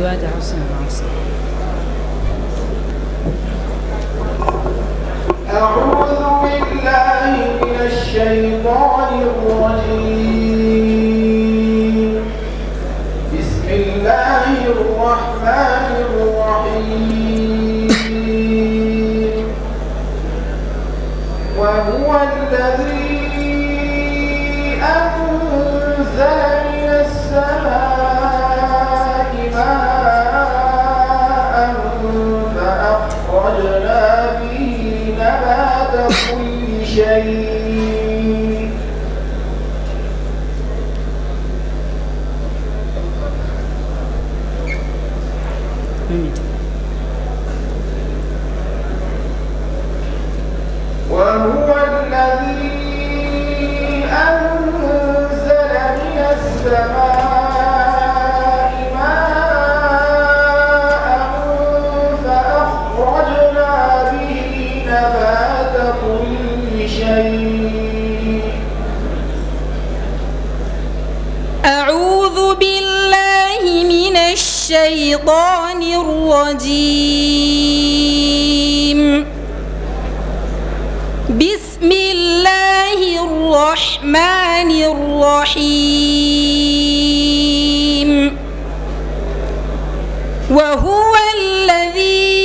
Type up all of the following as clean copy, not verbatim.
الفاتحة والسلام على رسول الله. أعوذ بالله من الشيطان الرجيم. بسم الله الرحمن الرحيم. وهو الذي أنزل من السماء ماء فأخرجنا به نبات كل شيء. وهو الذي أنزل من السماء ماء فأخرجنا به نبات كل شيء. أعوذ بالله من الشيطان الرجيم. بسم الله الرحمن الرحيم. وهو الذي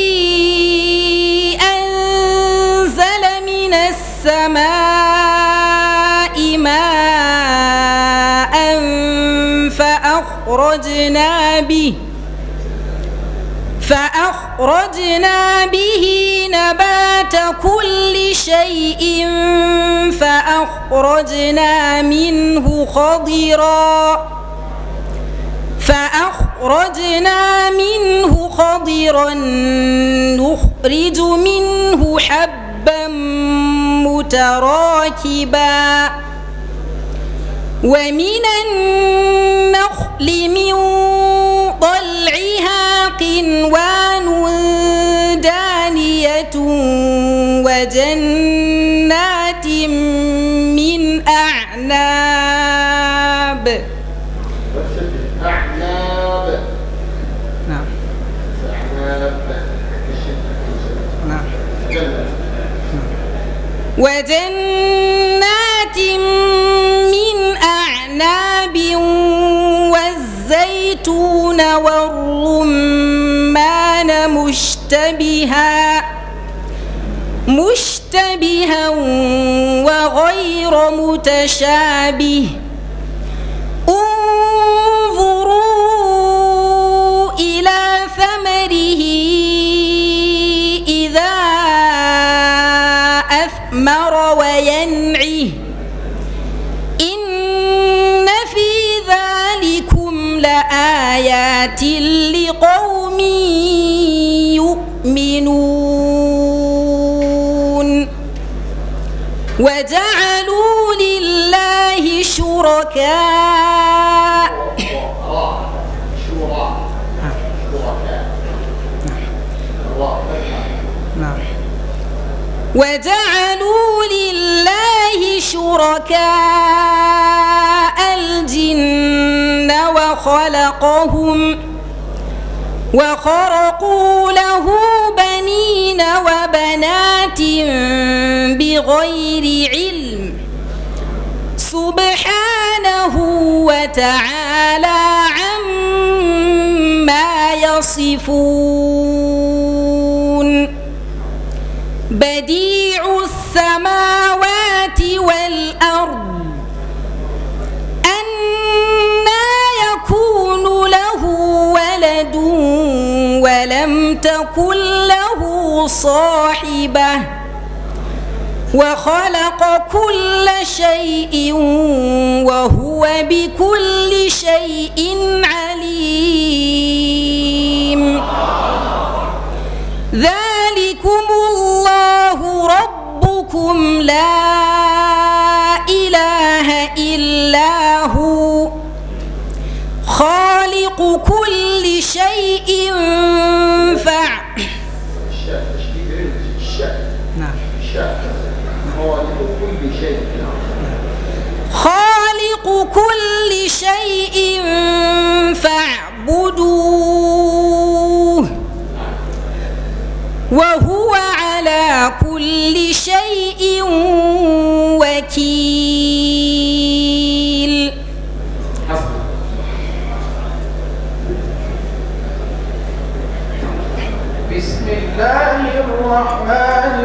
أنزل من السماء ماء فأخرجنا به نبات كل شيء فأخرجنا منه خضرا نخرج منه حبا متراكبا ومن النخل من طلعها قنوان دانية وجنات من أعناب. نعم. نعم. وجنات من أعناب والزيتون والرمان مشتبها وغير متشابه. انظروا إلى ثمره إذا أثمر وينعه إن في ذلكم لآيات لقوم يؤمنون. وجعلوا لله شركاء الجن وخرقوا له بنين وبنات بغير علم سبحانه وتعالى عما يصفون. بديع السماوات والأرض أنى يكون له ولد ولم تكن له صاحبة وخلق كل شيء وهو بكل شيء عليم. ذلكم الله ربكم لا إله إلا هو خالق كل شيء خالق كل شيء فاعبدوه وهو على كل شيء وكيل. بسم الله الرحمن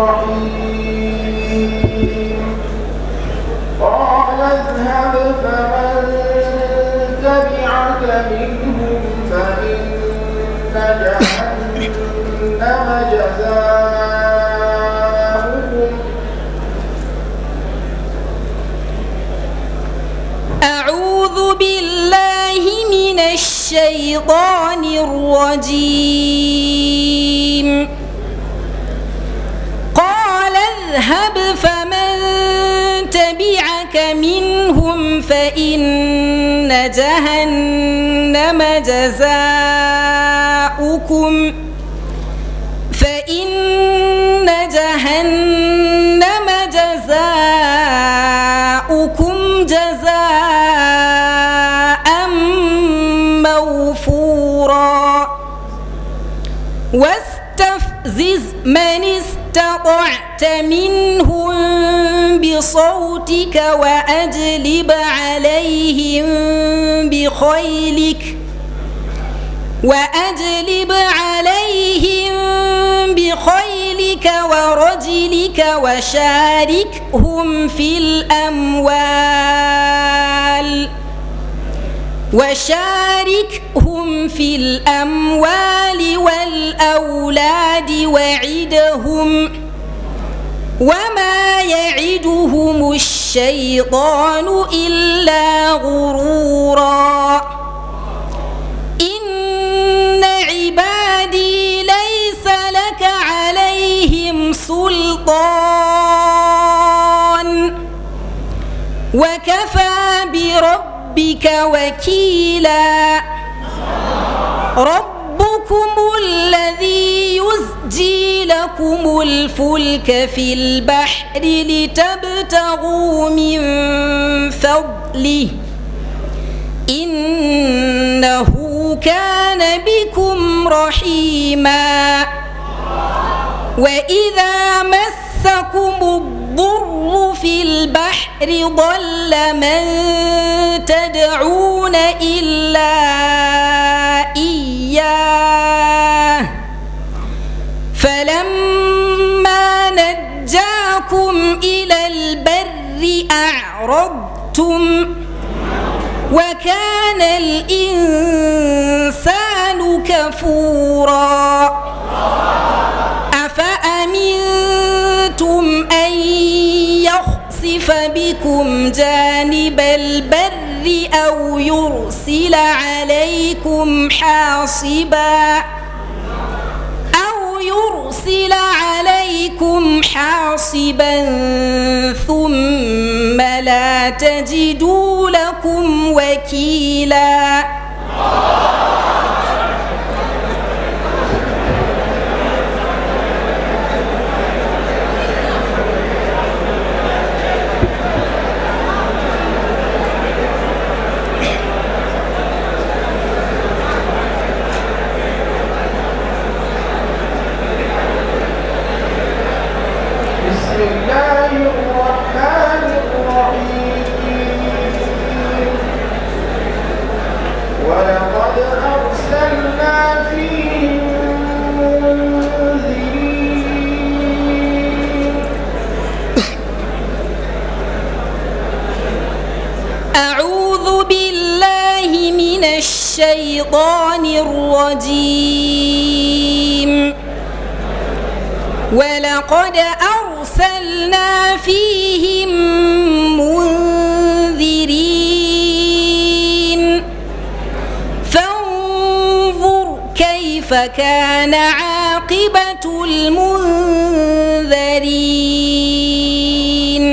الرحيم. قال اذهب فمن تبعك منهم فإن جهنم جزاؤهم. أعوذ بالله من الشيطان الرجيم. قال اذهب فمن تبعك منهم فإن جهنم جزاؤكم جزاء موفورا. واستفزز من استطعت منهم بصوتك وأجلب عليهم بخيلك ورجلك وشاركهم في الأموال والأولاد وعدهم وما يعدهم الشيطان إلا غرورا. إن عبادي ليس لك عليهم سلطان وكفى بربك وكيلا. ربكم الذي يزجي لكم الفلك في البحر لتبتغوا من فضله إنه كان بكم رحيما. وإذا مسكم الضر في البحر ضل من تدعون إلا إياه فلما نجاكم إلى البر أعرضتم وكان الإنسان كفورا. أفأمنتم أن يخسف بكم جانب البر أو يرسل عليكم حاصبا ثم لا تجدوا لكم وكيلا. ولقد أرسلنا فيهم منذرين. أعوذ بالله من الشيطان الرجيم. ولقد أرسلنا فيهم منذرين فانظر كيف كان عاقبة المنذرين.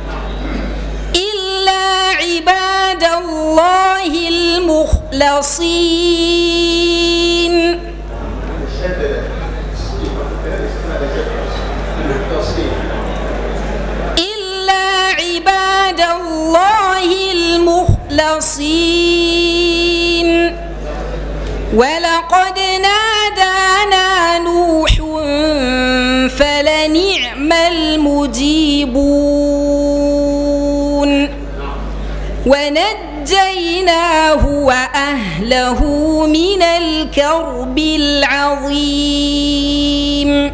إلا عباد الله المخلصين. إلا عباد الله المخلصين. ولقد نادانا نوح يجيبون ونجيناه وأهله من الكرب العظيم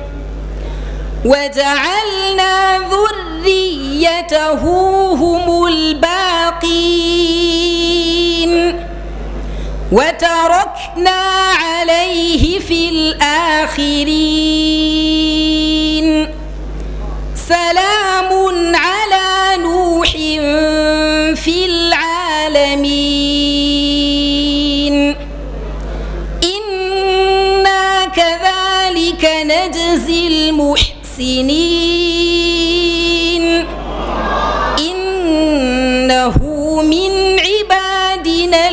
وجعلنا ذريته هم الباقين وتركنا عليه في الآخرين سلام على نوح في العالمين إنا كذلك نجزي المحسنين إنه من عبادنا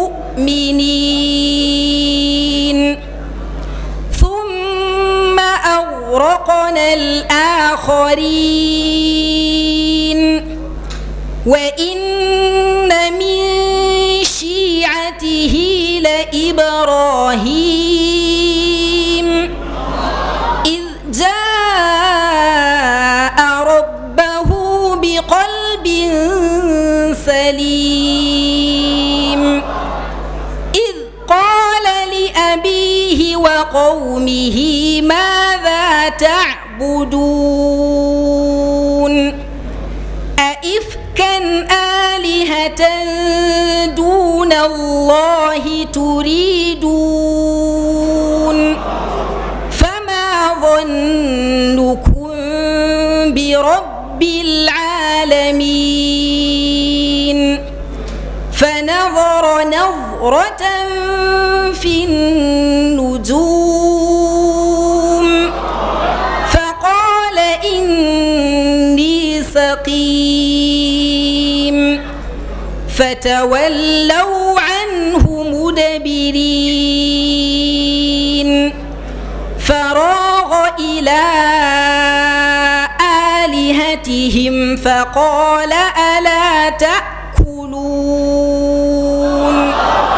المؤمنين ثم أغرقنا الآخرين وإن من شيعته لإبراهيم إذ جاء ربه بقلب سليم إذ قال لأبيه وقومه ماذا تعبدون أئفكا آلهة دون الله تريدون فما ظنكم برب العالمين فنظر نظرة في النجوم فقال إني سقيم فتولوا عنه مدبرين فراغ إلى آلهتهم فقال ألا تأكلون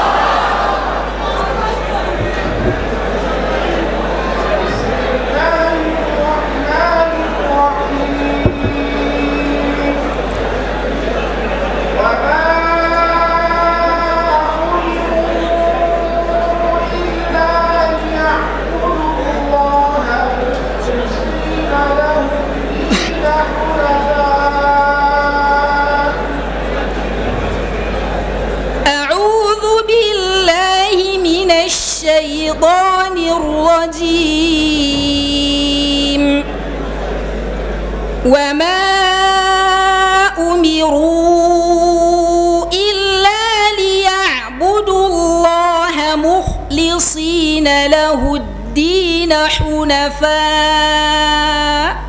الشيطان الرجيم وما أمروا إلا ليعبدوا الله مخلصين له الدين حنفاء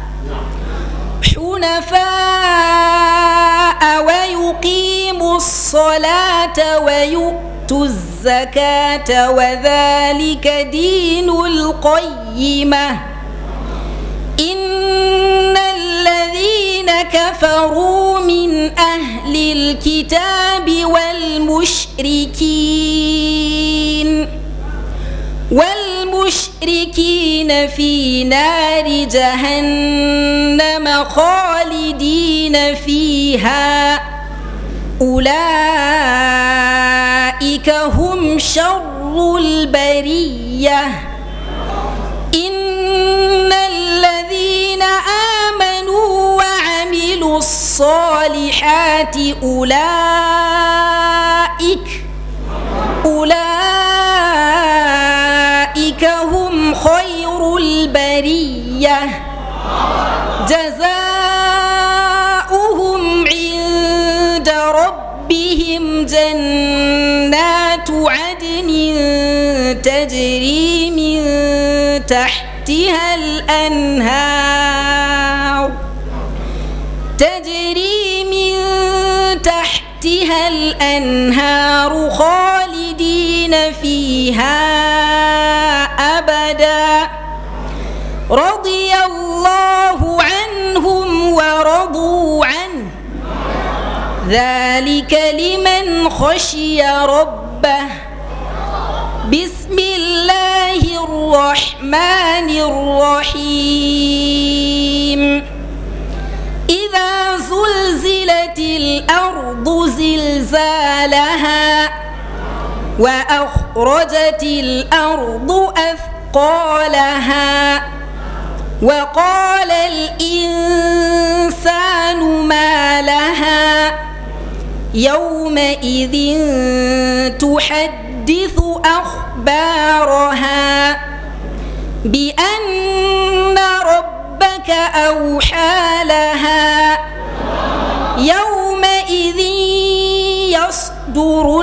ويقيموا الصلاة ويؤتوا الزكاة وذلك دين القيمة إن الذين كفروا من أهل الكتاب والمشركين في نار جهنم خالدين فيها أولئك هم شر البرية إن الذين آمنوا وعملوا الصالحات أولئك هم خير البرية جزاؤهم عند ربهم جنات عدن تجري من تحتها الأنهار خالدين فيها أبدا رضي الله عنهم ورضوا عنه ذلك لمن خشي ربه بسم الله الرحمن الرحيم وأزلزلت الأرض زلزالها وأخرجت الأرض أثقالها وقال الإنسان ما لها يومئذ تحدث أخبارها بأن ربك أوحى لها يومئذ يصدر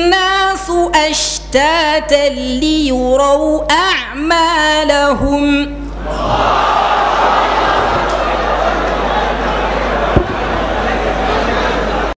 الناس أشتاتا ليروا أعمالهم